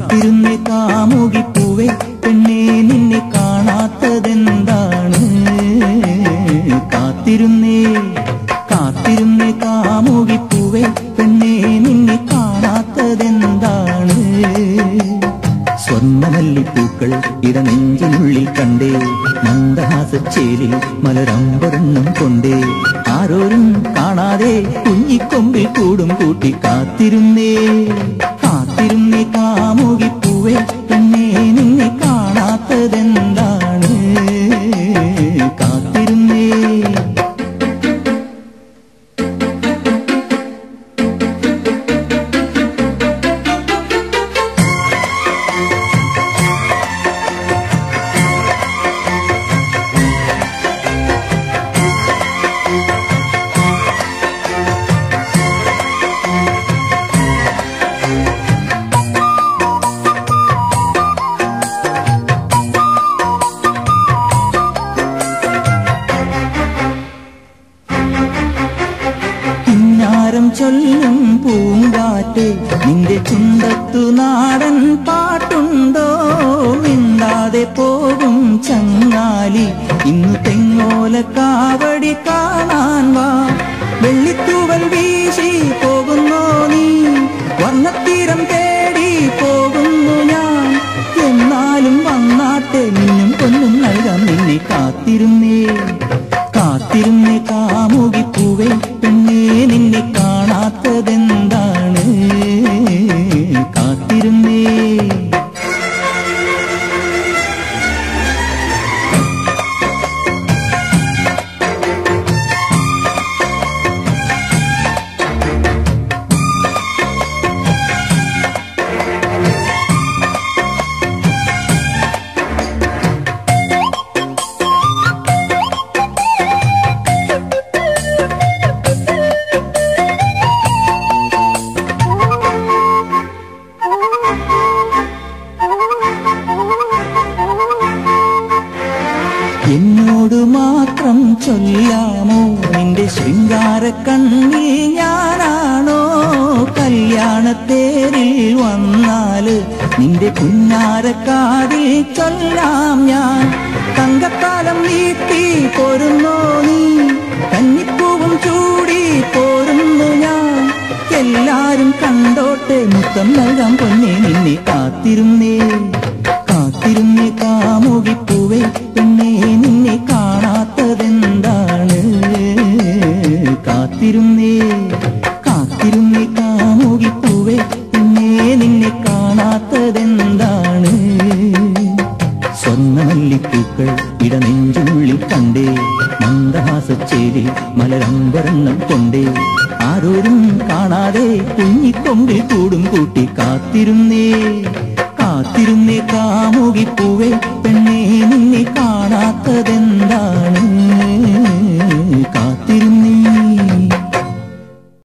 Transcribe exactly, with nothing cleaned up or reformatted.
കാത്തിരുന്നേ കാമുകിപ്പൂവേ പെണ്ണേ നിന്നെ കാണാത്തതെന്താണ്? കാത്തിരുന്നേ കാത്തിരുന്നേ കാമുകിപ്പൂവേ പെണ്ണേ നിന്നെ കാണാത്തതെന്താണ്? സ്വർണ്ണമല്ലിപ്പൂക്കൾ ഇടനെഞ്ചിനുള്ളിൽ കണ്ടേ, മന്ദഹാസച്ചേലിൽ മലരമ്പൊരെണ്ണം കൊണ്ടേ, ആരോരും കാണാതെ കുഞ്ഞിക്കൊമ്പിൽ കൂടും കൂട്ടി കാത്തിരുന്നേ കാത്തിരുന്നേ കാമുകിപ്പൂവേ പെണ്ണേ നിന്നെ കാണാത്തതെന്താണ്? കാത്തിരുന്നേ. ചൊല്ലും പൂങ്കാറ്റേ നിന്റെ ചുണ്ടത്തു നാടൻ പാട്ടുണ്ടോ? മിണ്ടാതെ പോകും ചങ്ങാലി ഇന്നു തെങ്ങോല കാവടി കാണാൻ വാ. വെള്ളിത്തൂവൽ വീശി പോകുന്നോ നീ, വർണ്ണത്തീരം തേടി പോകുന്നു ഞാൻ. എന്നാലും വന്നാട്ടെ നിന്നും പൊന്നും നൽകാം നിന്നെ കാത്തിരുന്നേ കാത്തിരുന്നേ കാമുകിപ്പൂവേ പെണ്ണേ നിന്നെ കാണാത്തതെന്താണ്? കാത്തിരുന്നേ. എന്നോട് മാത്രം ചൊല്ലാമോ നിന്റെ ശൃംഗാര കണ്ണിൽ ഞാനാണോ? കല്യാണത്തേരിൽ വന്നാല് നിന്റെ പുന്നാരക്കാതിൽ ചൊല്ലാം ഞാൻ. തങ്കത്താലം നീട്ടി പോരുന്നോ നീ, കന്നിപ്പൂവും ചൂടി പോരുന്നു ഞാൻ. എല്ലാരും കണ്ടോട്ടെ മുത്തം നൽകാം പൊന്നേ നിന്നെ കാത്തിരുന്നേ കാത്തിരുന്നേ കാമുകിപ്പൂവേ പെണ്ണേ നിന്നെ കാണാത്തതെന്താണ്? കാത്തിരുന്നേ കാത്തിരുന്നേ കാമുകിപ്പൂവേ പെണ്ണേ നിന്നെ കാണാത്തതെന്താണ്? സ്വർണ്ണമല്ലിപ്പൂക്കൾ ഇടനെഞ്ചുള്ളിൽ കണ്ടേ, മന്ദഹാസച്ചേരി മലരമ്പൊരെണ്ണം കൊണ്ടേ, ആരോരും കാണാതെ കുഞ്ഞിക്കൊമ്പിൽ കൂടും കൂട്ടി കാത്തിരുന്നേ കാത്തിരുന്നേ കാമുകിപ്പൂവേ പെണ്ണേ നിന്നെ കാണാത്തതെന്താണ്? കാ